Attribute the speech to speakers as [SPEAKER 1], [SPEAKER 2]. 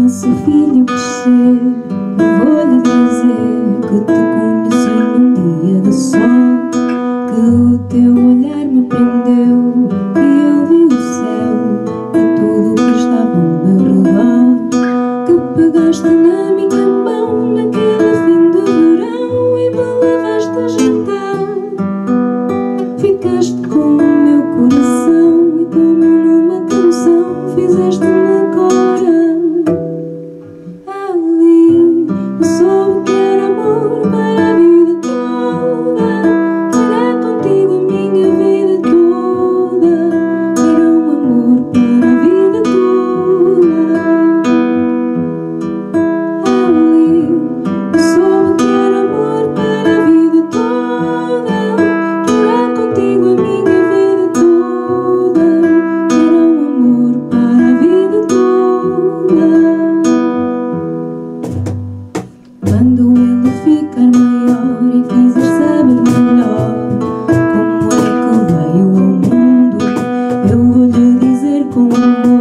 [SPEAKER 1] nosso filho crescer, eu vou-lhe dizer que te conheci num dia de sol, que o teu olhar me prendeu e eu vi o céu e tudo o que estava ao meu redor, que pegaste na minha mão naquele fim de verão e me levaste a jantar. Ficaste com o meu coração e como numa canção fizeste-me agora. Ali eu soube que era amor para a vida toda, que era contigo a minha vida toda, era um amor para a vida toda. Ali eu soube que era amor para a vida toda, que era contigo a minha vida toda, era um amor para a vida toda. Quando ele ficar maior e quiser saber melhor como é que veio ao mundo, eu vou-lhe dizer com amor